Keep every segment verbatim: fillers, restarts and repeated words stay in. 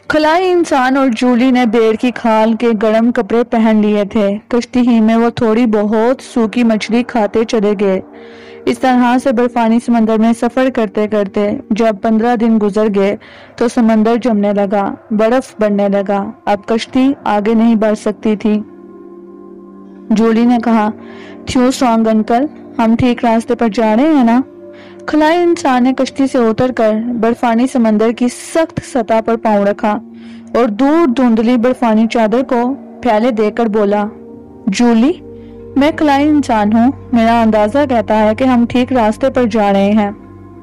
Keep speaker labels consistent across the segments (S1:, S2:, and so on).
S1: खलाई इंसान और जूली ने बेर की खाल के गर्म कपड़े पहन लिए थे। कश्ती ही में वो थोड़ी बहुत सूखी मछली खाते चले गए। इस तरह से बर्फानी समंदर में सफर करते करते जब पंद्रह दिन गुजर गए तो समंदर जमने लगा, बर्फ बढ़ने लगा। अब कश्ती आगे नहीं बढ़ सकती थी। जूली ने कहा, "क्यों स्ट्रॉन्ग अंकल, हम ठीक रास्ते पर जा रहे हैं ना?" खलाई इंसान ने कश्ती से उतरकर बर्फानी समंदर की सख्त सतह पर पांव रखा और दूर धुंधली बर्फानी चादर को फैले देकर बोला, "जूली, मैं खलाई इंसान हूँ। मेरा अंदाजा कहता है कि हम ठीक रास्ते पर जा रहे हैं।"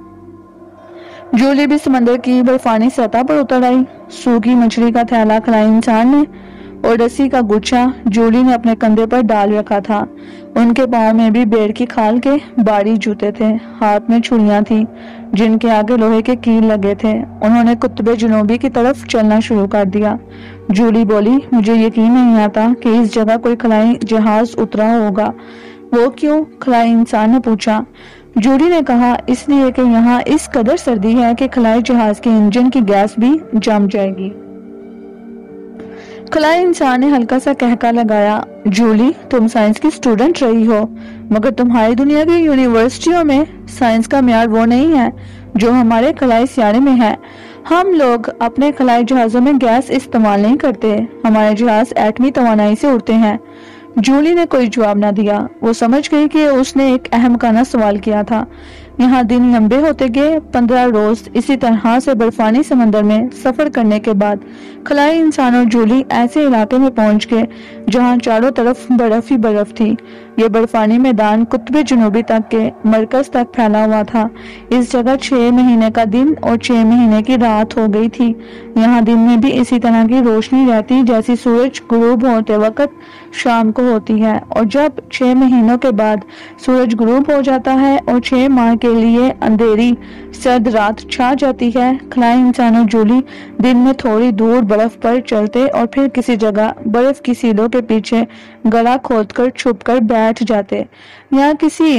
S1: जूली भी समंदर की बर्फानी सतह पर उतर आई। सूखी मछली का थैला खलाई इंसान ने और रस्सी का गुच्छा जूली ने अपने कंधे पर डाल रखा था। उनके पाँव में भी बेर की खाल के बारी जूते थे। हाथ में छुरियां थी जिनके आगे लोहे के कील लगे थे। उन्होंने कुतुब जनूबी की तरफ चलना शुरू कर दिया। जूली बोली, "मुझे यकीन नहीं आता कि इस जगह कोई खलाई जहाज उतरा होगा।" "वो क्यों?" खलाई इंसान ने पूछा। जूली ने कहा, "इसलिए कि यहाँ इस कदर सर्दी है कि खलाई जहाज के इंजन की गैस भी जम जाएगी।" खलाई इंसान ने हल्का सा कहका लगाया, "जूली, तुम साइंस की स्टूडेंट रही हो, मगर तुम्हारी दुनिया की यूनिवर्सिटियों में साइंस का म्यार वो नहीं है जो हमारे खलाई सियारे में है। हम लोग अपने खलाई जहाजों में गैस इस्तेमाल नहीं करते। हमारे जहाज एटमी तवानाई से उड़ते हैं।" जूली ने कोई जवाब न दिया। वो समझ गई कि उसने एक अहमकाना सवाल किया था। यहाँ दिन लंबे होते गए। पंद्रह रोज इसी तरह से बर्फानी समंदर में सफर करने के बाद खलाई इंसान और जूली ऐसे इलाके में पहुंच गए जहाँ चारों तरफ बर्फ ही बर्फ थी। ये बर्फानी मैदान कुतुब जनूबी तक के मरकज तक फैला हुआ था। इस जगह छह महीने का दिन और छह महीने की रात हो गई थी। यहाँ दिन में भी इसी तरह की रोशनी रहती जैसी सूरज गुरूब होते वक्त शाम को होती है, और जब छह महीनों के बाद सूरज गुरूब हो जाता है और छह माह के लिए अंधेरी सर्द रात छा जाती है, खलाई इंसान और जूली दिन में थोड़ी दूर बर्फ पर चलते और फिर किसी जगह बर्फ की सीलों के पीछे गला खोदकर छुपकर बैठ जाते या किसी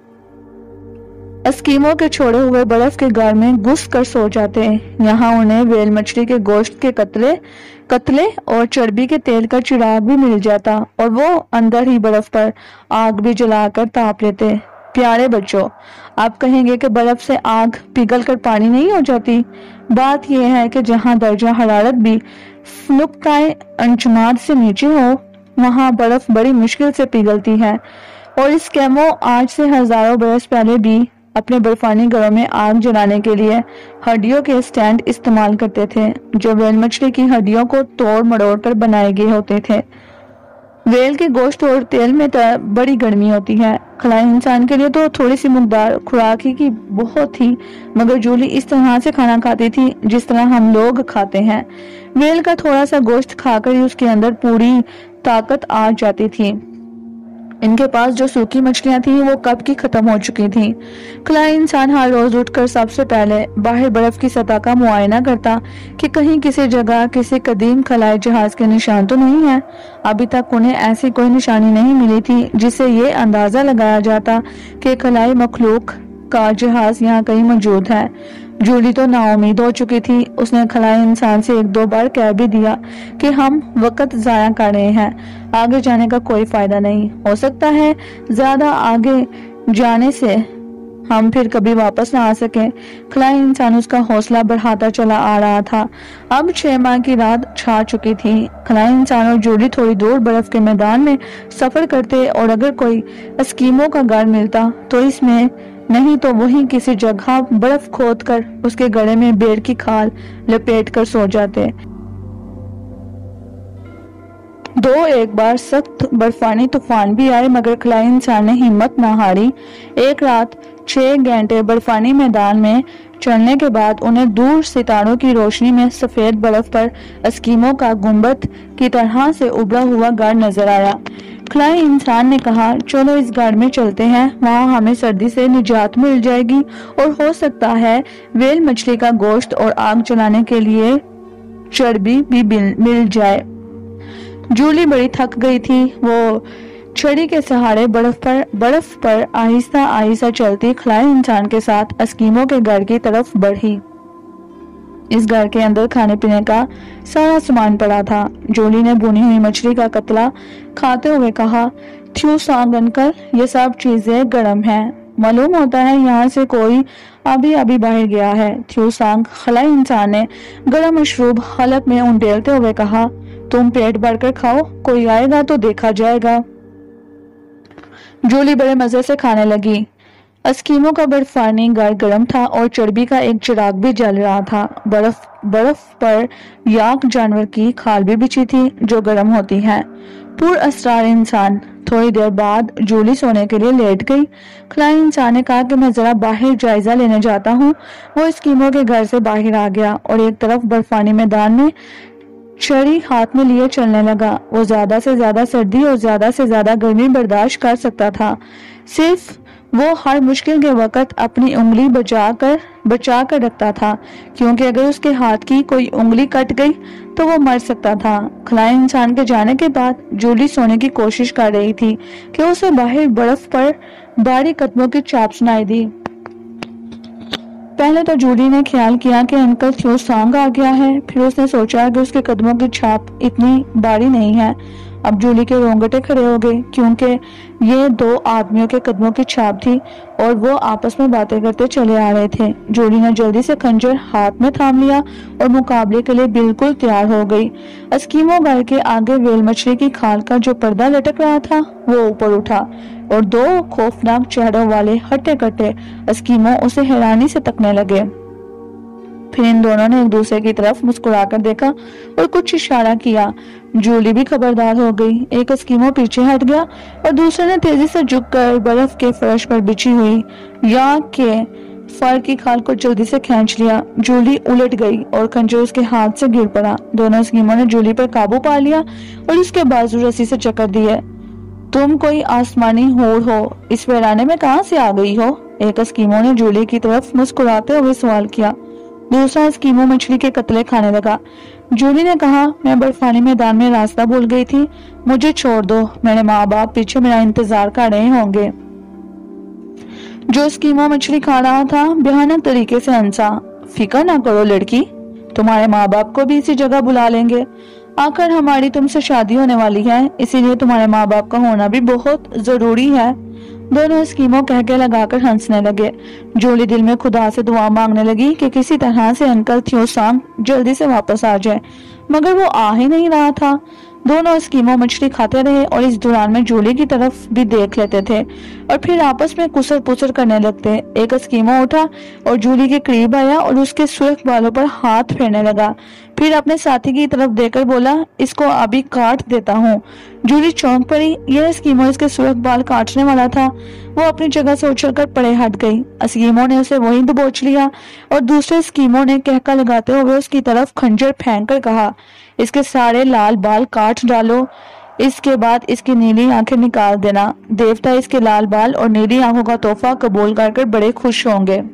S1: एस्किमो के छोड़े हुए बर्फ के घर में घुस कर सो जाते। यहाँ उन्हें वेल मछली के गोश्त के कतले कतले और चर्बी के तेल का चिराग भी मिल जाता और वो अंदर ही बर्फ पर आग भी जलाकर ताप लेते। प्यारे बच्चों, आप कहेंगे कि बर्फ से आग पिघल कर पानी नहीं हो जाती। बात यह है कि जहाँ दर्जा हरारत भी नुक्ताए अंजुमात से नीचे हो, वहाँ बर्फ बड़ी मुश्किल से पिघलती है। और इस कैमो आज से हजारों बरस पहले भी अपने बर्फानी घरों में आग जलाने के लिए हड्डियों के स्टैंड इस्तेमाल करते थे जो वेल मछली की हड्डियों को तोड़ मड़ोड़ कर बनाए गए होते थे। वेल के गोश्त और तेल में बड़ी गर्मी होती है। खलाई इंसान के लिए तो थोड़ी सी मकदार खुराक ही की बहुत थी, मगर जूली इस तरह से खाना खाती थी जिस तरह हम लोग खाते हैं। वेल का थोड़ा सा गोश्त खाकर ही उसके अंदर पूरी ताकत आ जाती थी। इनके पास जो सूखी मछलियां थी वो कब की खत्म हो चुकी थी। खलाई इंसान हर रोज उठकर सबसे पहले बाहर बर्फ की सतह का मुआयना करता कि कहीं किसी जगह किसी कदीम खलाई जहाज के निशान तो नहीं है। अभी तक उन्हें ऐसी कोई निशानी नहीं मिली थी जिससे ये अंदाजा लगाया जाता कि खलाई मखलूक का जहाज यहाँ कहीं मौजूद है। जूली तो नाउम्मीद हो चुकी थी। उसने खलाई इंसान से एक दो बार कह भी दिया कि हम वक्त जाया कर रहे हैं, आगे जाने का कोई फायदा नहीं। हो सकता है ज्यादा आगे जाने से हम फिर कभी वापस ना आ सके। खलाई इंसान उसका हौसला बढ़ाता चला आ रहा था। अब छह माह की रात छा चुकी थी। खलाई इंसान और जूली थोड़ी दूर बर्फ के मैदान में सफर करते और अगर कोई एस्किमो का घर मिलता तो इसमें, नहीं तो वहीं किसी जगह बर्फ खोदकर उसके गले में बेर की खाल लपेट कर सो जाते। दो एक बार सख्त बर्फानी तूफान भी आए मगर खलाई इंसान ने हिम्मत न हारी। एक रात छह घंटे बर्फानी मैदान में चलने के बाद उन्हें दूर सितारों की रोशनी में सफेद बर्फ पर एस्किमो का गुंबद की तरह से उभरा हुआ घर नजर आया। खलाई इंसान ने कहा, "चलो इस घर में चलते हैं, वहाँ हमें सर्दी से निजात मिल जाएगी और हो सकता है वेल मछली का गोश्त और आग जलाने के लिए चर्बी भी मिल जाए।" जूली बड़ी थक गई थी। वो छड़ी के सहारे बर्फ पर बर्फ पर आहिस्ता आहिस्ता चलती खलाई इंसान के साथ एस्किमो के घर की तरफ बढ़ी। اس گھر کے اندر کھانے پینے کا سارا سامان پڑا تھا۔ جولی نے بھونی ہوئی مچھلی کا قطلہ کھاتے ہوئے کہا، تھیو سانگ انکل، یہ سب چیزیں گرم ہیں، معلوم ہوتا ہے یہاں سے کوئی ابھی ابھی باہر گیا ہے۔ تھیو سانگ خلائی انسان نے گرم مشروب حلق میں انڈیلتے ہوئے کہا، تم پیٹ بھر کر کھاؤ، کوئی آئے گا تو دیکھا جائے گا۔ جولی بڑے مزے سے کھانے لگی۔ اسکیمو کا برفانی گھر گرم تھا اور چربی کا ایک چراغ بھی جل رہا تھا۔ برف برف پر یاک جانور کی کھال بھی بچھی تھی جو گرم ہوتی ہے۔ پر اسرار انسان۔ تھوڑی دیر بعد جولی سونے کے لیے لیٹ گئی۔ خلائی انسان نے کہا کہ میں ذرا باہر جائزہ لینے جاتا ہوں۔ وہ اسکیمو کے گھر سے باہر آ گیا اور ایک طرف برفانی میدان میں چھڑی ہاتھ میں لیے چلنے لگا۔ وہ زیادہ سے زیادہ سردی اور زیادہ سے زیادہ گرمی برداشت کر سکتا تھا۔ صرف وہ ہر مشکل کے وقت اپنی انگلی بچا کر بچا کر رکھتا تھا، کیونکہ اگر اس کے ہاتھ کی کوئی انگلی کٹ گئی تو وہ مر سکتا تھا۔ خلائی انسان کے جانے کے بعد جولی سونے کی کوشش کر رہی تھی کہ اسے باہر برف پر بھاری قدموں کی چاپ سنائی دی۔ پہلے تو جولی نے خیال کیا کہ انکل تھیو سانگ آ گیا ہے، پھر اس نے سوچا کہ اس کے قدموں کی چھاپ اتنی بھاری نہیں ہے۔ اب جولی کے رونگٹے کھڑے ہو گئے، کیونکہ یہ دو آدمیوں کے قدموں کی چھاپ تھی اور وہ آپس میں باتیں کرتے چلے آ رہے تھے۔ جولی نے جلدی سے خنجر ہاتھ میں تھام لیا اور مقابلے کے لیے بالکل تیار ہو گئی۔ اسکیمو گھر کے آگے ویل مچھلی کی کھال کا جو پردہ لٹک رہا تھا وہ اوپر اٹھا اور دو خوفناک چہروں والے ہٹے کٹے اسکیمو اسے حیرانی سے تکنے لگے۔ پھر ان دونوں نے ایک دوسرے کی طرف مسکرا کر دیکھا اور کچھ اشارہ کیا۔ جولی بھی خبردار ہو گئی۔ ایک اسکیمو پیچھے ہٹ گیا اور دوسرے نے تیزی سے جھک کر برف کے فرش پر بچھی ہوئی یا کے فر کی کھال کو جلدی سے کھینچ لیا۔ جولی الٹ گئی اور خنجر اس کے ہاتھ سے گر پڑا۔ دونوں اسکیمو نے جولی پر قابو پا لیا اور اس کے بازو رسی سے جکڑ دیے۔ تم کوئی آسمانی ہور ہو، اس ویرانے میں کہاں سے آ گئی ہو؟ ایک اسکیمو نے جولی کی طرف مسکراتے ہوئے سوال کیا۔ دوسرا اسکیمو مچھلی کے قطلے کھانے لگا۔ جولی نے کہا، میں برفانی میدان میں راستہ بھول گئی تھی، مجھے چھوڑ دو، میرے ماں باپ پیچھے میرا انتظار کر رہے ہوں گے۔ جو اسکیمو مچھلی کھا رہا تھا بھیانک طریقے سے ہنسا۔ فکر نہ کرو لڑکی، تمہارے ماں باپ کو بھی اسی جگہ بلا لیں گے۔ آخر ہماری تم سے شادی ہونے والی ہے، اسی لیے تمہارے ماں باپ کا ہونا بھی بہت ضروری ہے۔ دونوں اسکیمو کہہ کے لگا کر ہنسنے لگے۔ جولی دل میں خدا سے دعا مانگنے لگی کہ کسی طرح سے انکل تھیو سانگ جلدی سے واپس آ جائے، مگر وہ آ ہی نہیں رہا تھا۔ دونوں اسکیمو مچھلی کھاتے رہے اور اس دوران میں جولی کی طرف بھی دیکھ لیتے تھے اور پھر آپس میں کسر پسر کرنے لگتے۔ ایک اسکیمو اٹھا اور جولی کے قریب آیا اور اس کے سرخ بالوں پر ہاتھ پھیرنے لگا، پھر اپنے ساتھی کی طرف دیکھ کر بولا، اس کو ابھی کاٹ دیتا ہوں۔ جولی چونک پڑی، یہ اسکیمو اس کے سرخ بال کاٹنے والا تھا۔ وہ اپنی جگہ سے اچھل کر پڑے ہٹ گئی۔ اسکیمو نے اسے وہیں دبوچ لیا اور دوسرے اسکیمو نے کہکا لگاتے ہوئے اس کی طرف خنجر پھینک کر کہا، اس کے سارے لال بال کاٹ ڈالو، اس کے بعد اس کی نیلی آنکھیں نکال دینا۔ دیوتا اس کے لال بال اور نیلی آنکھوں کا تحفہ قبول کر کر بڑے خوش ہوں گے۔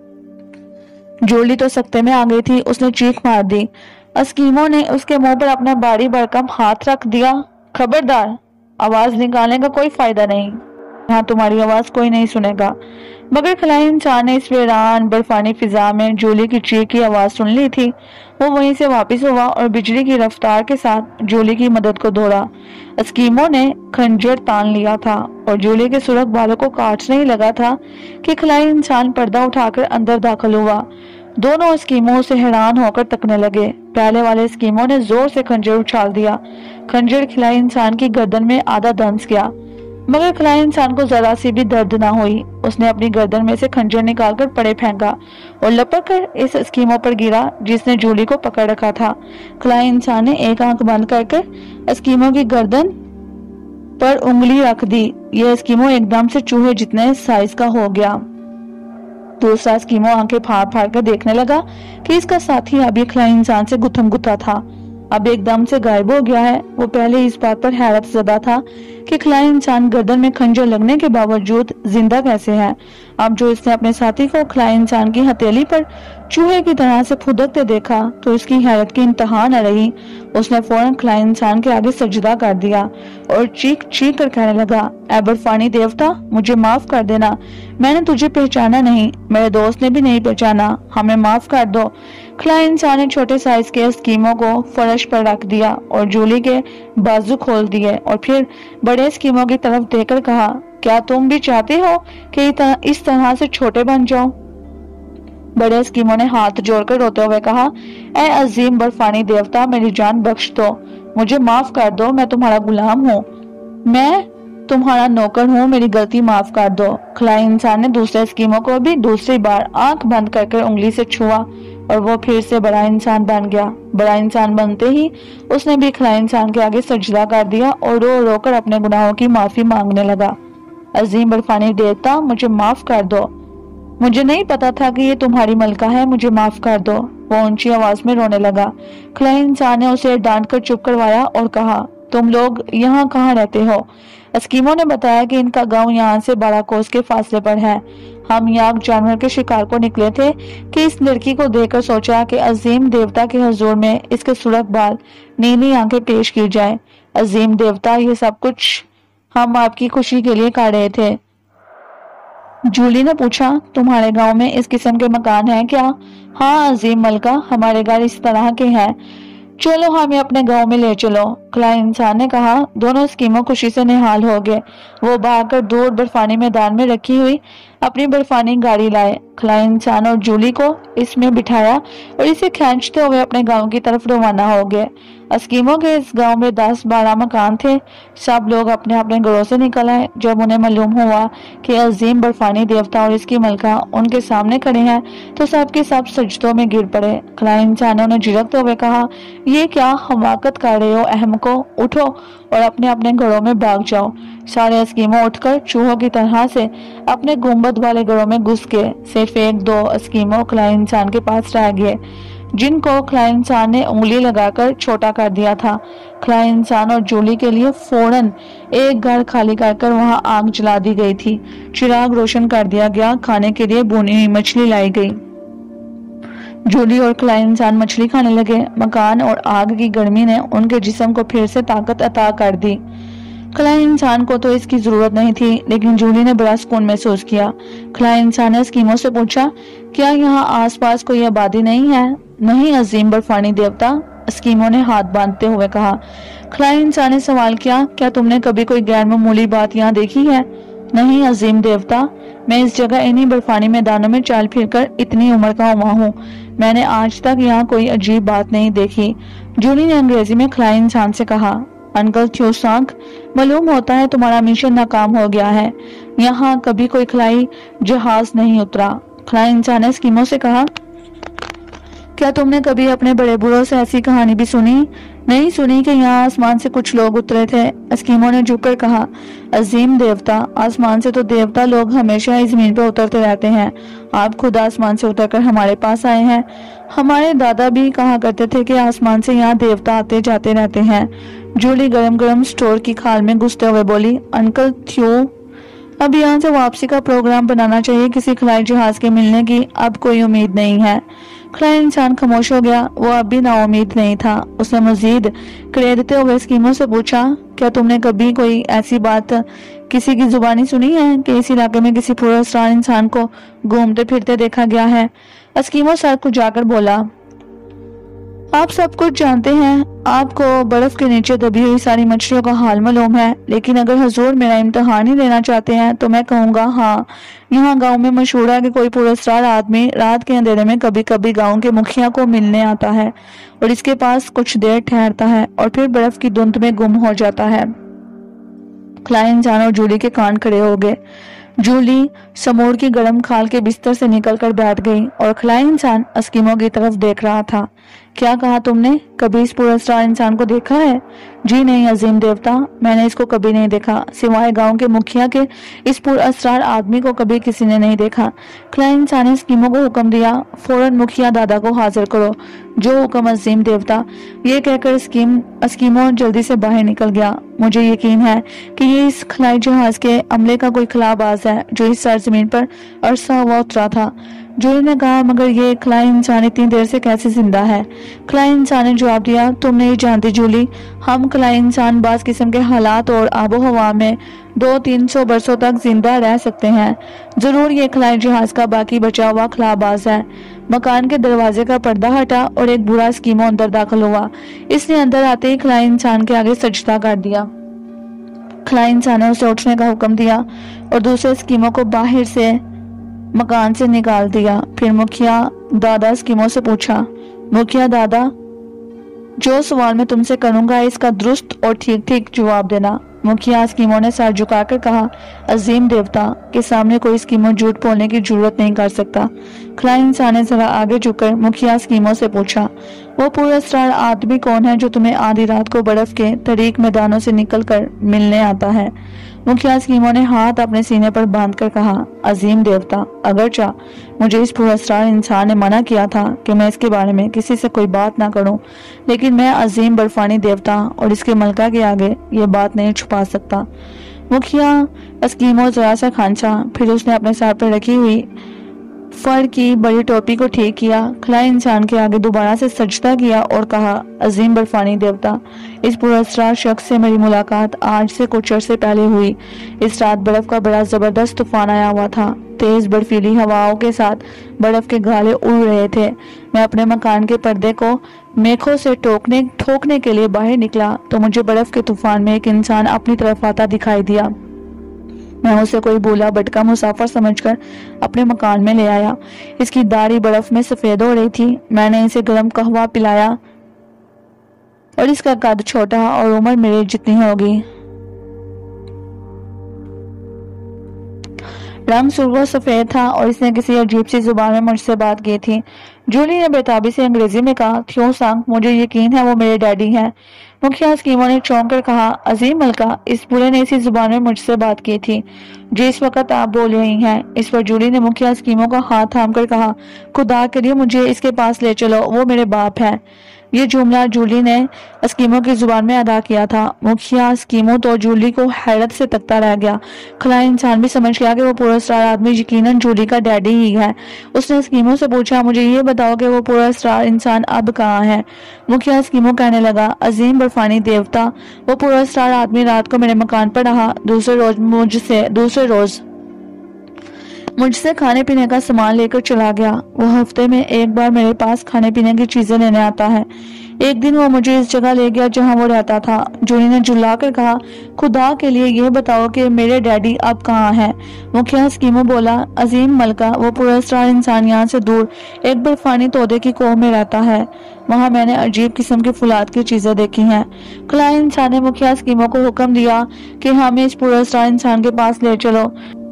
S1: جولی تو سکتے میں آ گئی تھی، اس نے چیخ مار دی۔ اسکیمو نے اس کے منہ پر اپنا بھاری بھرکم ہاتھ رکھ دیا۔ خبردار، آواز نکالنے کا کوئی فائدہ نہیں، یہاں تمہاری آواز کوئی نہیں سنے گا۔ مگر خلائی انسان نے اس ویران برفانی فضا میں جولی کی چیخ کی آواز سن لی تھی۔ وہ وہیں سے واپس ہوا اور بجلی کی رفتار کے ساتھ جولی کی مدد کو دوڑا۔ اسکیمو نے خنجر تان لیا تھا اور جولی کے سرخ بالوں کو کاٹنے ہی لگا تھا کہ خلائی انسان پردہ اٹھا کر اندر داخل ہوا۔ دونوں اسکیمو سے حیران ہو کر تکنے لگے۔ پہلے والے اسکیمو نے زور سے خنجر اچھال دیا۔ خنجر خلائی انسان کی گردن میں آدھا دنس گیا، مگر خلائی انسان کو ذرا سی بھی درد نہ ہوئی۔ اس نے اپنی گردن میں سے خنجر نکال کر پڑے پھینکا اور لپک کر اس اسکیمو پر گرا جس نے جولی کو پکڑ رکھا تھا۔ خلائی انسان نے ایک آنکھ بند کر کر اسکیمو کی گردن پر انگلی رکھ دی۔ یہ اسکیمو ایک دم سے چوہے جتنے سائز کا ہو گیا۔ دوسرا اسکیمو آنکھیں پھاڑ پھاڑ کر دیکھنے لگا کہ اس کا ساتھی ابھی خلائی انسان سے گتھم گتھا تھا، اب ایک دم سے غائب ہو گیا ہے۔ وہ پہلے اس بات پر حیرت زدہ تھا کہ خلائی انسان گردن میں خنجر لگنے کے باوجود زندہ کیسے ہے۔ اب جو اس نے اپنے ساتھی کو خلائی انسان کی ہتھیلی پر چوہے کی طرح سے پھدکتے دیکھا تو اس کی حیرت کی انتہا نہ رہی۔ اس نے فوراً خلائی انسان کے آگے سجدہ کر دیا اور چیخ چیخ کر کہنے لگا، اے برفانی دیوتا، مجھے معاف کر دینا، میں نے تجھے پہچانا نہیں، میرے دوست نے بھی نہیں پہچانا، ہمیں معاف کر دو۔ खिलाड़ी इंसान ने छोटे साइज के स्कीमों को फर्श पर रख दिया और जूली के बाजू खोल दिए और फिर बड़े स्कीमों की तरफ देखकर कहा, क्या तुम भी चाहते हो कि इस तरह से छोटे बन जाओ? बड़े स्कीमों ने हाथ जोड़कर रोते हुए कहा, ऐ अजीम बर्फानी देवता, मेरी जान बख्श दो, मुझे माफ कर दो, मैं तुम्हारा गुलाम हूँ, मैं तुम्हारा नौकर हूँ, मेरी गलती माफ कर दो। खिलाड़ी इंसान ने दूसरे स्कीमों को भी दूसरी बार आंख बंद करके उंगली से छुआ और वो फिर से बड़ा इंसान बन गया। बड़ा इंसान बनते ही उसने भी खिलाड़ी इंसान के आगे सजदा कर दिया और रो रो कर अपने गुनाहों की माफी मांगने लगा। अजीम बर्फानी देवता, मुझे माफ कर दो, मुझे नहीं पता था कि ये तुम्हारी मलका है, मुझे माफ कर दो। वो ऊंची आवाज में रोने लगा। खिलाड़ी इंसान ने उसे डांट कर चुप करवाया और कहा, तुम लोग यहाँ कहाँ रहते हो? स्कीमों ने बताया कि इनका गांव यहाँ से बारह कोस के फासले पर है। हम यहाँ जानवर के शिकार को निकले थे कि इस लड़की को देखकर सोचा कि अजीम देवता के हुजूर में इसके सुर्ख बाल, नीली आंखें पेश की जाए। अजीम देवता, ये सब कुछ हम आपकी खुशी के लिए कर रहे थे। जूली ने पूछा, तुम्हारे गांव में इस किस्म के मकान हैं क्या? हाँ अजीम मलका, हमारे घर इस तरह के हैं, चलो हमें अपने गांव में ले चलो। खिलाड़ी इंसान ने कहा। दोनों स्कीमों खुशी से निहाल हो गए। वो भागकर दूर बर्फानी मैदान में रखी हुई अपनी बर्फानी गाड़ी लाए। खिलाड़ी इंसान और जूली को इसमें बिठाया और इसे खींचते हुए अपने गांव की तरफ रवाना हो गए। स्कीमों के इस गांव में दस बारह मकान थे। सब लोग अपने अपने घरों से निकल आए। जब उन्हें मालूम हुआ कि अजीम बर्फानी देवता और इसकी मलका उनके सामने खड़े हैं तो सब के सब सजदों में गिर पड़े। खिलाड़ी इंसानों ने झिड़कते हुए कहा, ये क्या हमाकत कर रहे हो अहमको, उठो और अपने अपने घरों में भाग जाओ। सारे स्कीमों उठकर चूहों की तरह से अपने गुंबद वाले घरों में घुस गए। सिर्फ एक दो स्कीमों खिलाड़ी इंसान के पास रह गए जिनको खिलाड़ी इंसान ने उंगली लगाकर छोटा कर दिया था। खिलाड़ी इंसान और जूली के लिए फौरन एक घर खाली कर कर वहां आग जला दी गई थी। चिराग रोशन कर दिया गया। खाने के लिए भुनी हुई मछली लाई गई। जूली और खिलाड़ी इंसान मछली खाने लगे। मकान और आग की गर्मी ने उनके जिस्म को फिर से ताकत अता कर दी। खिलाड़ी इंसान को तो इसकी जरूरत नहीं थी, लेकिन जूली ने बड़ा सुकून महसूस किया। खिलाड़ी इंसान ने स्कीमों से पूछा, क्या यहाँ आसपास कोई आबादी नहीं है? नहीं अजीम बर्फानी देवता, स्कीमों ने हाथ बांधते हुए कहा। खिलाड़ी इंसान ने सवाल किया, क्या तुमने कभी कोई गैर मामूली बात यहाँ देखी है? नहीं अजीम देवता, मैं इस जगह इन्हीं बर्फानी मैदानों में चाल फिरकर इतनी उम्र का हुआ हूँ, मैंने आज तक यहाँ कोई अजीब बात नहीं देखी। जूली ने अंग्रेजी में खिलाड़ी इंसान से कहा, अंकल थ्यूसांग, मालूम होता है तुम्हारा मिशन नाकाम हो गया है। यहाँ कभी कोई खिलाई जहाज नहीं उतरा। खिलाड़ी इंसान ने स्कीमों से कहा, क्या तुमने कभी अपने बड़े बूढ़ों से ऐसी कहानी भी सुनी? नहीं सुनी कि यहाँ आसमान से कुछ लोग उतरे थे। स्कीमों ने झुककर कहा, अजीम देवता, आसमान से तो देवता लोग हमेशा ही जमीन पर उतरते रहते हैं। आप खुद आसमान से उतरकर हमारे पास आए हैं। हमारे दादा भी कहा करते थे कि आसमान से यहाँ देवता आते जाते रहते हैं। जूली गरम गरम स्टोर की खाल में घुसते हुए बोली, अंकल थ्यू, अब यहाँ से वापसी का प्रोग्राम बनाना चाहिए। किसी खिलाई जहाज के मिलने की अब कोई उम्मीद नहीं है। खिलाई इंसान खामोश हो गया। वो अब भी नाउम्मीद नहीं था। उसने मजीद कड़ेदते हुए स्कीमों से पूछा, क्या तुमने कभी कोई ऐसी बात किसी की जुबानी सुनी है कि इस इलाके में किसी पुरस्कार इंसान को घूमते फिरते देखा गया है? स्कीमों सर को जाकर बोला, आप सब कुछ जानते हैं। आपको बर्फ के नीचे दबी हुई सारी मछलियों का हाल मालूम है, लेकिन अगर हुजूर मेरा इम्तिहान ही लेना चाहते हैं तो मैं कहूँगा, हाँ, यहाँ गांव में मशहूर है कि कोई पुरस्कार आदमी रात के अंधेरे में कभी कभी गांव के मुखिया को मिलने आता है और इसके पास कुछ देर ठहरता है और फिर बर्फ की धुंध में गुम हो जाता है। खिलाई इंसान और जूली के कान खड़े हो गए। जूली समूर की गर्म खाल के बिस्तर से निकलकर बैठ गई और खिलाई इंसान स्कीमों की तरफ देख रहा था। क्या कहा तुमने? कभी इस पुरस्कार इंसान को देखा है? जी नहीं अजीम देवता, मैंने इसको कभी नहीं देखा। सिवाय गांव के मुखिया के इस पुरस्कार आदमी को कभी किसी ने नहीं देखा। खिलाई इंसान ने स्कीमों को हुक्म दिया, फौरन मुखिया दादा को हाजिर करो। जो हुक्म अजीम देवता। ये कहकर स्कीम स्कीमों जल्दी से बाहर निकल गया। मुझे यकीन है कि ये इस खिलाई जहाज के अमले का कोई खिलाबाज है जो इस सरजमीन पर अरसा हुआ उतरा था। जूली ने कहा, मगर ये खलाई इंसान इतनी देर से कैसे जिंदा है? खलाई इंसान ने जवाब दिया, तुम नहीं जानती जूली, हम खलाई इंसान बास किस्म के हालात और आबो हवा में दो तीन सौ बरसों तक जिंदा रह सकते हैं। जरूर ये खलाई जहाज का बाकी बचा हुआ खलाबाज है। मकान के दरवाजे का पर्दा हटा और एक बुरा स्कीमो अंदर दाखिल हुआ। इसने अंदर आते ही खलाई इंसान के आगे सजदा कर दिया। खलाई इंसान ने उसे उठने का हुक्म दिया और दूसरे स्कीमो को बाहर से मकान से निकाल दिया। फिर मुखिया दादा स्कीमो से पूछा, मुखिया दादा, जो सवाल मैं तुमसे करूंगा इसका दुरुस्त और ठीक ठीक जवाब देना। मुखिया स्कीमो ने सर झुकाकर कहा, अजीम देवता के सामने कोई स्कीमो झूठ बोलने की जरूरत नहीं कर सकता। खलाई इंसान ने जरा आगे झुककर मुखिया स्कीमो से पूछा, वो पुरस्कार आदमी कौन है जो तुम्हें आधी रात को बर्फ के तरीक मैदानों से निकलकर मिलने आता है? मुखिया स्कीमो ने हाथ अपने सीने पर बांधकर कहा, अजीम देवता, अगरचा मुझे इस पुरस्कार इंसान ने मना किया था कि मैं इसके बारे में किसी से कोई बात ना करूं, लेकिन मैं अजीम बर्फानी देवता और इसके मलका के आगे ये बात नहीं छुपा सकता। मुखिया स्कीमो जरा सा खांचा, फिर उसने अपने सर पर रखी हुई फर की बड़ी टोपी को ठीक किया, खलाई इंसान के आगे दोबारा से सजदा किया और कहा, अजीम बर्फानी देवता, इस पुरस्कार शख्स से मेरी मुलाकात आज से कुछ अरसे पहले हुई। इस रात बर्फ का बड़ा जबरदस्त तूफान आया हुआ था। तेज बर्फीली हवाओं के साथ बर्फ के गाले उड़ रहे थे। मैं अपने मकान के पर्दे को मेखों से टोकने ठोकने के लिए बाहर निकला तो मुझे बर्फ के तूफान में एक इंसान अपनी तरफ आता दिखाई दिया। मैं उसे कोई भूला भटका मुसाफिर समझकर अपने मकान में ले आया। इसकी दाढ़ी बर्फ में सफेद हो रही थी। मैंने इसे गर्म कहवा पिलाया और इसका कद छोटा और उम्र मेरे जितनी होगी। रंग सुर्ख सफेद था और इसने किसी अजीब सी जुबान में मुझसे बात की थी। जूली ने बेताबी से अंग्रेजी में कहा, थ्यो सांग, मुझे यकीन है वो मेरे डैडी हैं। मुखिया स्कीमो ने चौंक कर कहा, अजीम मलका, इस बूढ़े ने इसी जुबान में मुझसे बात की थी जिस वक्त आप बोल रही हैं। इस पर जूली ने मुखिया स्कीमो का हाथ थाम कर कहा, खुदा के लिए मुझे इसके पास ले चलो, वो मेरे बाप है। ये जुमला जूली ने स्कीमो की जुबान में अदा किया था। मुखिया स्कीमो तो जूली को हैरत से तकता रह गया। खलाई इंसान भी समझ गया कि वो पुरस्कार आदमी यकीनन जूली का डैडी ही है। उसने स्कीमो से पूछा, मुझे ये बताओ कि वो पुरस्कार इंसान अब कहाँ है? मुखिया स्कीमो कहने लगा, अजीम बर्फानी देवता, वो पुरस्कार आदमी रात को मेरे मकान पर रहा। दूसरे रोज मुझसे दूसरे रोज मुझसे खाने पीने का सामान लेकर चला गया। वो हफ्ते में एक बार मेरे पास खाने पीने की चीजें लेने आता है। एक दिन वो मुझे इस जगह ले गया जहां वो रहता था। जूली ने जुल्ला कर कहा, खुदा के लिए ये बताओ कि मेरे डैडी अब कहाँ हैं? मुखिया स्कीमो बोला, अजीम मलका, वो पुरस्कार इंसान यहाँ से दूर एक बर्फानी तोदे की कोह में रहता है। वहां मैंने अजीब किस्म की फुलाद की चीजें देखी हैं। खलाई इंसान ने मुखिया स्कीमो को हुक्म दिया कि हमें इस पुरस्कार इंसान के पास ले चलो।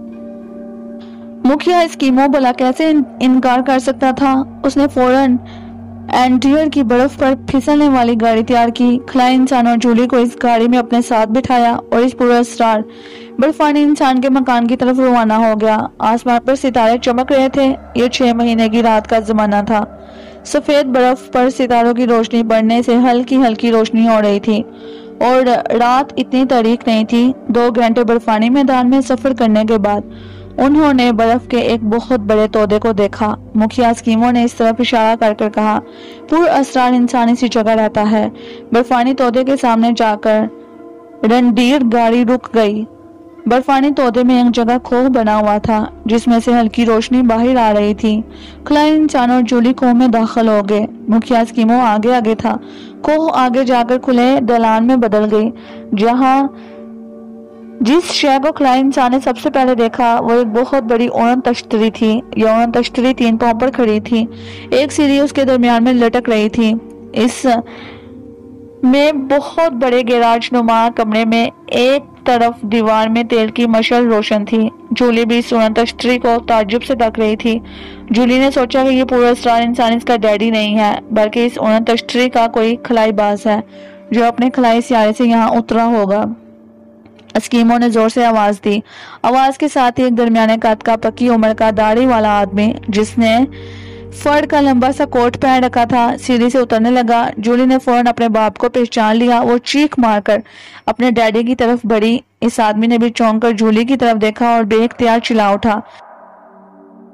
S1: मुखिया स्कीमो बोला कैसे इन, इनकार कर सकता था। उसने फौरन एंटियर की बर्फ पर फिसलने वाली गाड़ी तैयार की। खलाई इंसान और जूली को इस गाड़ी में अपने साथ बिठाया और इस पुरस्कार बर्फानी इंसान के मकान की तरफ रवाना हो गया। आसमान पर सितारे चमक रहे थे। ये छह महीने की रात का जमाना था। सफेद बर्फ पर सितारों की रोशनी पड़ने से हल्की हल्की रोशनी हो रही थी और रात इतनी तारीक नहीं थी। दो घंटे बर्फानी मैदान में सफर करने के बाद उन्होंने बर्फ के एक बहुत बड़े तोदे को देखा। मुखिया स्कीमो ने इस तरफ इशारा कर कर कहा, पुर असरार इंसान इसी जगह रहता है। बर्फानी तोदे के सामने जाकर रंडीर गाड़ी रुक गई। बर्फानी तोदे में एक जगह खोह बना हुआ था जिसमें से हल्की रोशनी बाहर आ रही थी। खलाई इंसान और जूली खोह में दाखिल हो गए। मुखिया स्कीमो आगे आगे था। खोह आगे जाकर खुले दलान में बदल गई। जहां जिस शय को खलाई इंसान ने सबसे पहले देखा वो एक बहुत बड़ी औरत तश्तरी थी। यह औरत तश्तरी तीन पांव पर खड़ी थी। एक सीढ़ी उसके दरमियान में लटक रही थी। इस में बहुत बड़े गैराज नुमा कमरे में एक तरफ दीवार में तेल की मशल रोशन थी। जूली भी इस औरत तश्तरी को ताज्जुब से तक रही थी। जूली ने सोचा कि ये पुरस्कार इंसान इसका डैडी नहीं है बल्कि इस औरत तश्तरी का कोई खलाई बाज है जो अपने खलाई सियारे से यहाँ उतरा होगा। स्कीमो ने जोर से आवाज दी। आवाज के साथ ही एक दरमियाने कद का पक्की उम्र का दाढ़ी वाला आदमी जिसने फर्ड का लंबा सा कोट पहन रखा था सीढ़ी से उतरने लगा। जूली ने फौरन अपने बाप को पहचान लिया। वो चीख मारकर अपने डैडी की तरफ बढ़ी। इस आदमी ने भी चौंक कर जूली की तरफ देखा और बेख्तियार चिल्ला उठा,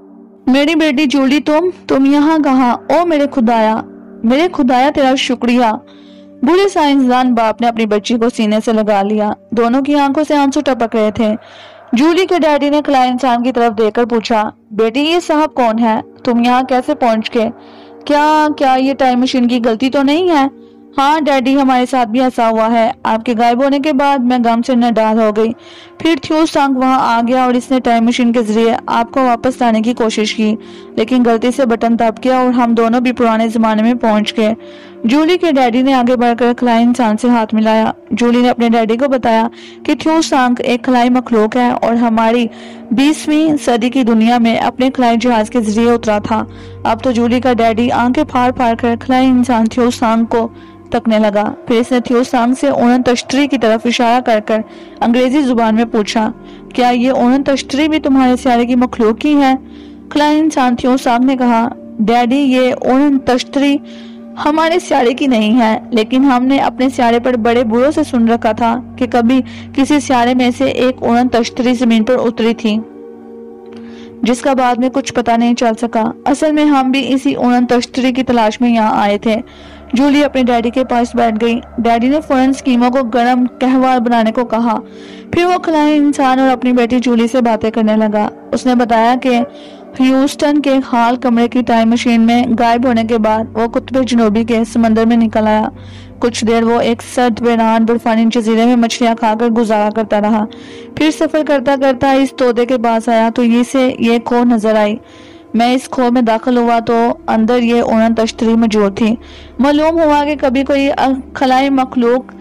S1: میری بیٹی جولی، تم تم یہاں کہاں؟ او میرے خدایا، میرے خدایا تیرا شکریہ۔ بوڑھے سائنسدان باپ نے اپنی بچی کو سینے سے لگا لیا، دونوں کی آنکھوں سے آنسو ٹپک رہے تھے۔ جولی کے ڈیڈی نے خلا انسان کی طرف دیکھ کر پوچھا، بیٹی یہ صاحب کون ہے؟ تم یہاں کیسے پہنچ گئے؟ کیا کیا یہ ٹائم مشین کی غلطی تو نہیں ہے؟ ہاں ڈیڈی، ہمارے ساتھ بھی ایسا ہوا ہے۔ آپ کے غائب ہونے کے بعد میں غم سے نڈال ہو گئی، پھر تھیو سانگ وہاں آ گیا اور اس نے ٹائم مشین کے ذریعے آپ کو واپس لانے کی کوشش کی، لیکن غلطی سے بٹن دب گیا اور ہم دونوں بھی پرانے زمانے میں پہنچ گئے۔ جولی کے ڈیڈی نے آگے بڑھ کر خلائی انسان سے ہاتھ ملایا۔ جولی نے اپنے ڈیڈی کو بتایا کہ تھیو سانگ ایک خلائی مخلوق ہے اور ہماری بیسویں صدی کی دنیا میں اپنے خلائی جہاز کے ذریعے اترا تھا۔ اب تو جولی کا ڈیڈی آنکھیں پھاڑ پھاڑ کر خلائی انسان تھیو سانگ کو تکنے لگا، پھر اس نے تھیو سانگ سے اونن تشتری کی طرف اشارہ کر کر انگریزی زبان میں پوچھا، کیا یہ اونن تشتری بھی تمہارے سیارے کی مخلوق ہی ہے؟ خلائی انسان تھیو سانگ نے کہا، ڈیڈی یہ اونن تشتری ہمارے سیارے کی نہیں ہے، لیکن ہم نے اپنے سیارے پر بڑے بوڑھوں سے سن رکھا تھا کہ کبھی کسی سیارے میں سے ایک اونن تشتری زمین پر اتری تھی جس کا بعد میں کچھ پتہ نہیں چل سکا۔ اصل میں ہم بھی اسی اونن تشتری کی تلاش میں یہاں آئے تھے۔ جولی اپنے ڈیڈی کے پاس بیٹھ گئی۔ ڈیڈی نے فوراً سکیموں کو گرم قہوہ بنانے کو کہا، پھر وہ خلائی انسان اور اپنی بیٹی جولی سے باتیں کرنے لگا۔ اس نے بتایا کہ ہیوسٹن کے ہال کمرے کی ٹائم مشین میں غائب ہونے کے بعد وہ قطب جنوبی کے سمندر میں نکل آیا۔ کچھ دیر وہ ایک سرد ویران برفانی جزیرے میں مچھلیاں کھا کر گزارا کرتا رہا، پھر سفر کرتا کرتا اس تودے کے پاس آیا تو یہ سے یہ کھو نظر آئی۔ میں اس کھو میں داخل ہوا تو اندر یہ اونن تشتری موجود تھی۔ معلوم ہوا کہ کبھی کوئی خلائی مخلوق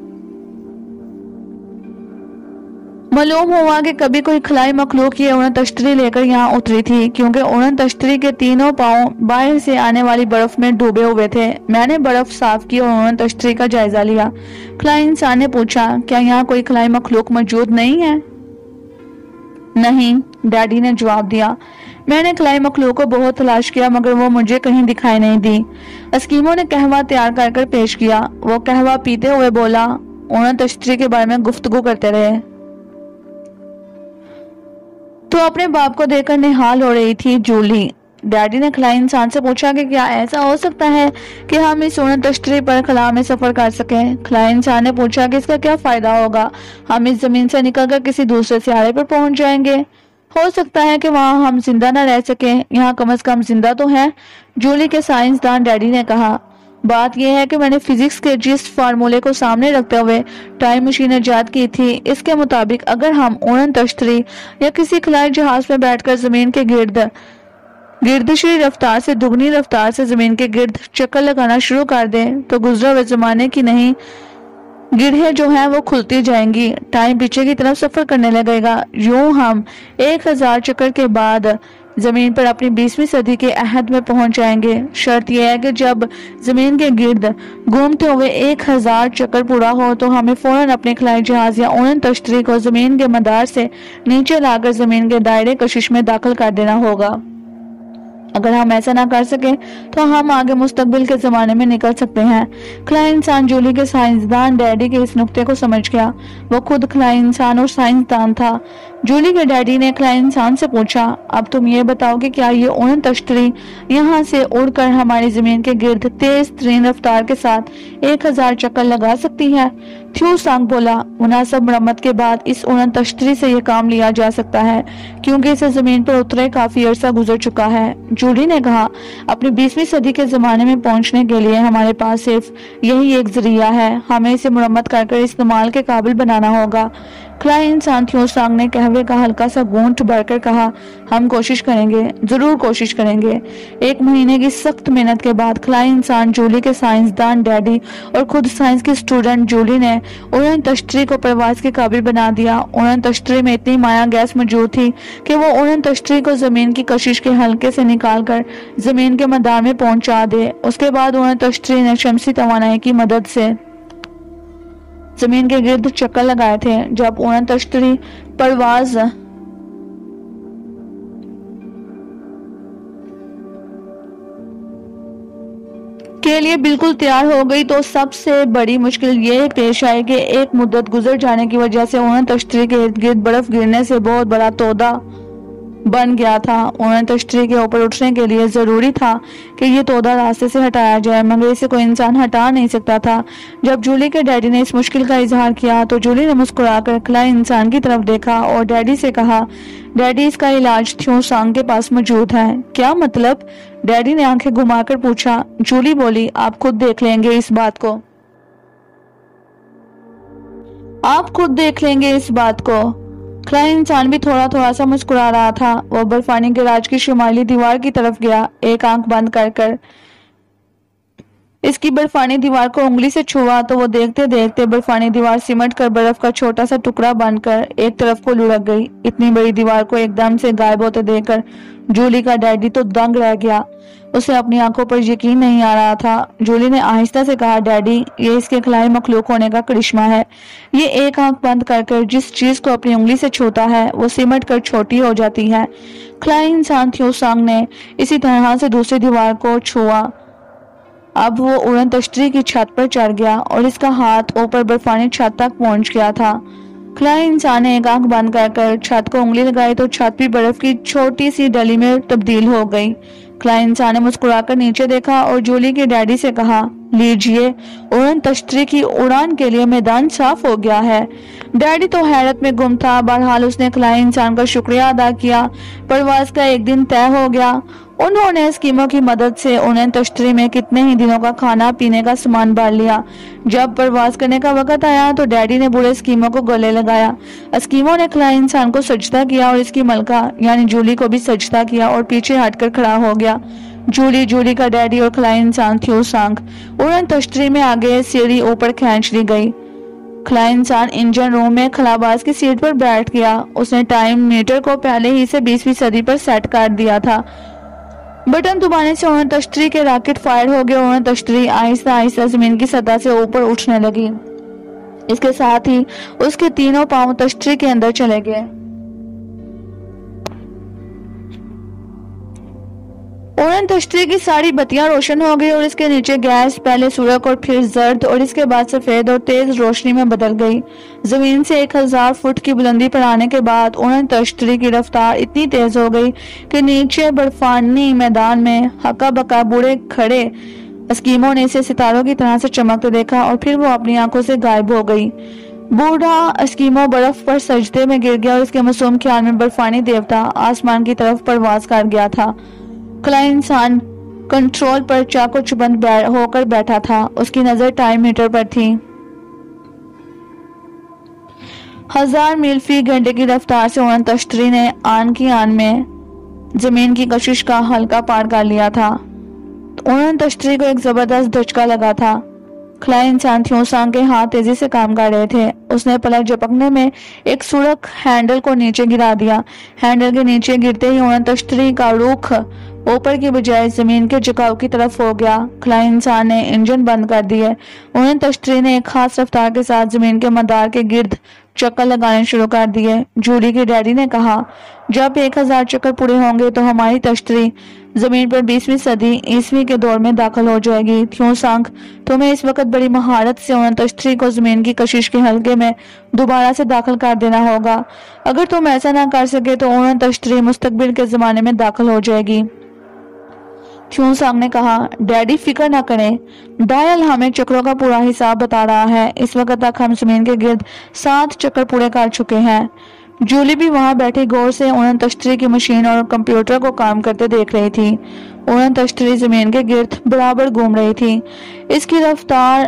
S1: معلوم ہوا کہ کبھی کوئی خلائی مخلوق یہ اونن تشتری لے کر یہاں اتری تھی، کیونکہ اونن تشتری کے تینوں پاؤں باہر سے آنے والی برف میں ڈوبے ہوئے تھے۔ میں نے برف صاف کی اور اونن تشتری کا جائزہ لیا۔ خلائی انسان نے پوچھا، کیا یہاں کوئی خلائی مخلوق موجود نہیں ہے؟ نہیں، ڈیڈی نے جواب دیا۔ میں نے خلائی مخلوق کو بہت تلاش کیا مگر وہ مجھے کہیں دکھائی نہیں دی۔ اسکیمو نے قہوہ تیار کر کر پیش کیا۔ وہ قہوہ پیتے ہوئے بولا، اونن تشتری کے بارے میں گفتگو کرتے رہے تو اپنے باپ کو دیکھ کر نہال ہو رہی تھی جولی۔ ڈیڈی نے خلائی انسان سے پوچھا کہ کیا ایسا ہو سکتا ہے کہ ہم اس اونن تشتری پر خلا میں سفر کر سکیں؟ خلائی انسان نے پوچھا کہ اس کا کیا فائدہ ہوگا؟ ہم اس زمین سے نکل کر کسی دوسرے سیارے پر پہنچ جائیں گے۔ ہو سکتا ہے کہ وہاں ہم زندہ نہ رہ سکیں، یہاں کم از کم زندہ تو ہیں، جولی کے سائنسدان ڈیڈی نے کہا۔ بات یہ ہے کہ میں نے فزکس کے جس فارمولے کو سامنے رکھتے ہوئے ٹائم مشین ایجاد کی تھی، اس کے مطابق اگر ہم اونن تشتری یا کسی خلائی جہاز میں بیٹھ کر زمین کے گرد گردشی رفتار سے دگنی رفتار سے زمین کے گرد چکر لگانا شروع کر دیں تو گزرے ہوئے زمانے کی نہیں گڑھیں جو ہیں وہ کھلتی جائیں گی، ٹائم پیچھے کی طرف سفر کرنے لگے گا۔ یوں ہم ایک ہزار چکر کے بعد زمین پر اپنی بیسویں صدی کے عہد میں پہنچ جائیں گے۔ شرط یہ ہے کہ جب زمین کے گرد گھومتے ہوئے ایک ہزار چکر پورا ہو تو ہمیں فوراً اپنے خلائی جہاز یا اونن تشتری کو زمین کے مدار سے نیچے لا کر زمین کے دائرے کشش میں داخل کر دینا ہوگا۔ اگر ہم ایسا نہ کر سکیں تو ہم آگے مستقبل کے زمانے میں نکل سکتے ہیں۔ خلائی انسان جولی کے سائنسدان ڈیڈی کے اس نقطے کو سمجھ گیا۔ وہ خود خلائی انسان اور سائنسدان تھا۔ جولی کے ڈیڈی نے خلائی انسان سے پوچھا، اب تم یہ بتاؤ کہ کیا یہ اونن تشتری یہاں سے اڑ کر ہماری زمین کے گرد تیز ترین رفتار کے ساتھ ایک ہزار چکر لگا سکتی ہے؟ تھیو سانگ بولا، مناسب مرمت کے بعد اس اونن تشتری سے یہ کام لیا جا سکتا ہے کیونکہ اسے زمین پر اترے کافی عرصہ گزر چکا ہے۔ جولی نے کہا، اپنی بیسویں صدی کے زمانے میں پہنچنے کے لیے ہمارے پاس صرف یہی ایک ذریعہ ہے، ہمیں اسے مرمت کر کر استعمال کے قابل بنانا ہوگا۔ خلائی انسان تھیو سانگ نے قہوے کا ہلکا سا گھونٹ بھر کر کہا، ہم کوشش کریں گے، ضرور کوشش کریں گے۔ ایک مہینے کی سخت محنت کے بعد خلائی انسان جولی کے سائنسدان ڈیڈی اور خود سائنس کی اسٹوڈنٹ جولی نے اونن تشتری کو پرواز کے قابل بنا دیا۔ اونن تشتری میں اتنی مایع گیس موجود تھی کہ وہ اونن تشتری کو زمین کی کشش کے حلقے سے نکال کر زمین کے مدار میں پہنچا دے۔ اس کے بعد اونن تشتری نے شمسی توانائی کی مدد سے زمین کے گرد چکر لگائے تھے۔ جب اونن تشتری پرواز کے لیے بالکل تیار ہو گئی تو سب سے بڑی مشکل یہ پیش آئی کہ ایک مدت گزر جانے کی وجہ سے اونن تشتری کے ارد گرد برف گرنے سے بہت بڑا تودا बन गया था। उड़न तश्तरी के ऊपर उठने के लिए जरूरी था कि ये तोदा रास्ते से हटाया जाए, मगर इसे कोई इंसान हटा नहीं सकता था। जब जूली के डैडी ने इस मुश्किल का इजहार किया तो जूली ने मुस्कुराकर खिलाई इंसान की तरफ देखा और डैडी से कहा, डैडी इसका इलाज थ्यो सांग के पास मौजूद है। क्या मतलब? डैडी ने आंखें घुमाकर पूछा। जूली बोली, आप खुद देख लेंगे इस बात को आप खुद देख लेंगे इस बात को खिलाई इंसान भी थोड़ा थोड़ा सा मुस्कुरा रहा था। वो बर्फानी गैराज की शुमाली दीवार की तरफ गया, एक आंख बंद कर कर इसकी बर्फानी दीवार को उंगली से छुआ तो वो देखते देखते बर्फानी दीवार सिमट कर बर्फ का छोटा सा टुकड़ा बनकर एक तरफ को लुढ़क गई। इतनी बड़ी दीवार को एकदम से गायब होते देखकर जूली का डैडी तो दंग रह गया। उसे अपनी आंखों पर यकीन नहीं आ रहा था। जूली ने आहिस्ता से कहा, डैडी, ये इसके खिलाई मखलूक होने का करिश्मा है। ये एक आंख बंद कर कर जिस चीज को अपनी उंगली से छूता है वो सिमट कर छोटी हो जाती है। खिलाई इंसान थ्यो सांग ने इसी तरह से दूसरी दीवार को छुआ। अब वो उड़न तश्तरी की छत पर चढ़ गया और इसका हाथ ऊपर बर्फानी छत तक पहुंच गया था। खिलाई इंसान ने एक आंख बंद कर कर छत को उंगली लगाई तो छत भी बर्फ की छोटी सी डली में तब्दील हो गई। खिलाई इंसान ने मुस्कुराकर नीचे देखा और जूली के डैडी से कहा, लीजिए, उड़न तश्तरी की उड़ान के लिए मैदान साफ हो गया है। डैडी तो हैरत में गुम था। बहरहाल उसने खिलाई इंसान का शुक्रिया अदा किया। परवाज का एक दिन तय हो गया। उन्होंने स्कीमों की मदद से उड़न तश्तरी में कितने ही दिनों का खाना पीने का सामान भर लिया। जब परवाज करने का वक्त आया तो डैडी ने बूढ़े स्कीमों को गले लगाया। स्कीमों ने खिलाई इंसान को सजदा किया और इसकी मलका यानी जूली को भी सजदा किया और पीछे हटकर खड़ा हो गया। जूली, जूली का डैडी और खिलाई इंसान थ्यो सांग उड़न तश्तरी में आगे सीढ़ी ऊपर खींच ली गई। खिलाई इंसान इंजन रूम में खलाबाज की सीट पर बैठ गया। उसने टाइम मीटर को पहले ही से बीसवीं सदी पर सेट कर दिया था। बटन दबाने से उड़न तश्तरी के रॉकेट फायर हो गए। उड़न तश्तरी आहिस्ता आहिस्ता जमीन की सतह से ऊपर उठने लगी। इसके साथ ही उसके तीनों पांव तश्तरी के अंदर चले गए। उड़न तश्तरी की सारी बत्तियां रोशन हो गई और इसके नीचे गैस पहले सुर्ख और फिर जर्द और इसके बाद सफेद और तेज रोशनी में बदल गई। जमीन से एक हजार फुट की बुलंदी पर आने के बाद उड़न तश्तरी की रफ्तार इतनी तेज हो गई कि नीचे बर्फानी मैदान में हका बका बूढ़े खड़े स्कीमों ने इसे सितारों की तरह से चमकते देखा और फिर वो अपनी आंखों से गायब हो गई। बूढ़ा स्कीमो बर्फ पर सजदे में गिर गया और इसके मासूम ख्याल में बर्फानी देवता आसमान की तरफ परवाज कर गया था। खिलाई इंसान कंट्रोल पर चाको चुबंद होकर बैठा था। उसकी नजर टाइम मीटर पर थी। हजार मील फी घंटे की रफ्तार से उड़न तश्तरी ने आन की आन में जमीन की कशिश का हल्का पार कर लिया था। उड़न तश्तरी को एक जबरदस्त धचका लगा था। खिलाई इंसान थ्यो सांग के हाथ तेजी से काम कर रहे थे। उसने पलक झपकने में एक सुरख हैंडल को नीचे गिरा दिया। हैंडल के नीचे गिरते ही उड़न तश्तरी का रुख ऊपर की बजाय जमीन के झुकाव की तरफ हो गया। खिलाई इंसान ने इंजन बंद कर दिए। उड़न तश्तरी ने एक खास रफ्तार के साथ जमीन के मदार के गिर्द चक्कर लगाने शुरू कर दिए। जूली के डैडी ने कहा, जब एक हजार चक्कर पूरे होंगे तो हमारी तश्तरी जमीन पर बीसवीं सदी ईस्वी के दौर में दाखिल हो जाएगी। थ्यो सांग, तुम्हें इस वक्त बड़ी महारत से उड़न तश्तरी को जमीन की कशिश के हल्के में दोबारा से दाखिल कर देना होगा। अगर तुम ऐसा ना कर सके तो उड़न तश्तरी मुस्तकबिल के जमाने में दाखिल हो जाएगी। थ्यो सांग ने कहा, डैडी फिक्र न करें, डायल हमें चक्रों का पूरा हिसाब बता रहा है। इस वक्त तक हम जमीन के गिर्द सात चक्कर पूरे कर चुके हैं। जूली भी वहां बैठी गौर से उड़न तश्तरी की मशीन और कंप्यूटर को काम करते देख रही थी। उड़न तश्तरी जमीन के गिर्द बराबर घूम रही थी। इसकी रफ्तार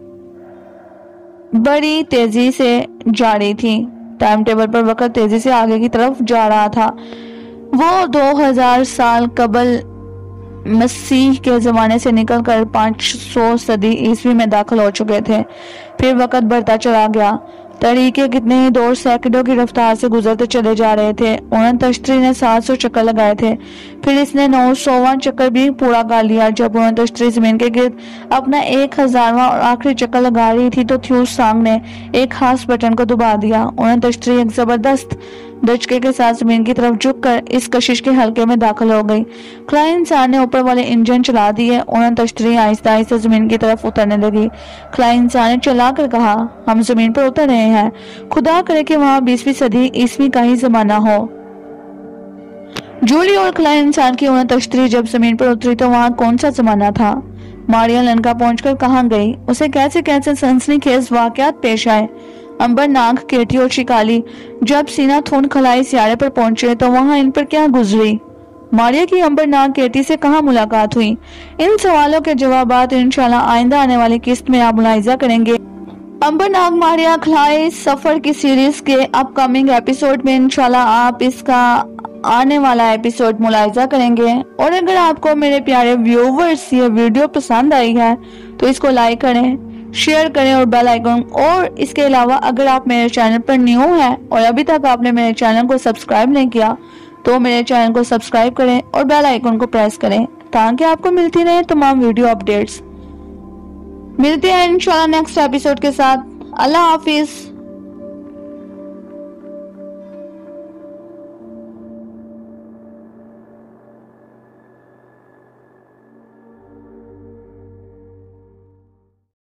S1: बड़ी तेजी से जा रही थी। टाइम टेबल पर वक्त तेजी से आगे की तरफ जा रहा था। वो दो हजार साल कबल मसीह के जमाने से निकलकर पाँच सौ सदी ईस्वी में दाखिल हो चुके थे। फिर वक्त बढ़ता चला गया। तरीके कितने ही दौर सैकड़ों की रफ्तार से गुजरते चले जा रहे थे। उड़न तश्तरी ने सात सौ चक्कर लगाए थे। फिर इसने नौ सौवां चक्कर भी पूरा कर लिया। जब उड़न तश्तरी जमीन के गिर्द अपना एक हजारवां और आखिरी चक्कर लगा रही थी तो थ्यो सांग ने एक खास बटन को दबा दिया। उड़न तश्तरी एक जबरदस्त धचके के साथ जमीन की तरफ झुककर इस कशिश के हल्के में दाखिल हो गई। खिलाई इंसान ने ऊपर वाले इंजन चला दिए। उड़न तश्तरी आहिस्ता आहिस्ता जमीन की तरफ उतरने लगी। खिलाई इंसान ने चला कर कहा, हम जमीन पर उतर रहे हैं। खुदा करे कि वहां बीसवीं सदी ईस्वी का ही जमाना हो। जूली और क्लाइन इंसान की उन्हें तश्तरी जब जमीन पर उतरी तो वहाँ कौन सा जमाना था। मारिया लंका पहुंचकर कहाँ गई, उसे कैसे कैसे सनसनीखेज वाकयात पेश आए। अंबर नाग, केटी और शिकाली जब सीना थून खलाई सियारे पर पहुंचे तो वहाँ इन पर क्या गुजरी। मारिया की अंबर नाग केटी से कहाँ मुलाकात हुई। इन सवालों के जवाबात इंशाल्लाह आइंदा आने वाली किस्त में आप मुलाहिजा करेंगे। अंबर नाग मारिया खलाई सफर की सीरीज के अपकमिंग एपिसोड में इंशाल्लाह आप इसका आने वाला एपिसोड मुलाहिजा करेंगे। और अगर आपको मेरे प्यारे व्यूवर्स ये वीडियो पसंद आई है तो इसको लाइक करें, शेयर करें और बेल आइकन, और इसके अलावा अगर आप मेरे चैनल पर न्यू हैं और अभी तक आपने मेरे चैनल को सब्सक्राइब नहीं किया तो मेरे चैनल को सब्सक्राइब करें और बेल आइकन को प्रेस करें ताकि आपको मिलती रहे तमाम वीडियो अपडेट्स। मिलते हैं इंशाल्लाह नेक्स्ट एपिसोड के साथ। अल्लाह हाफिज।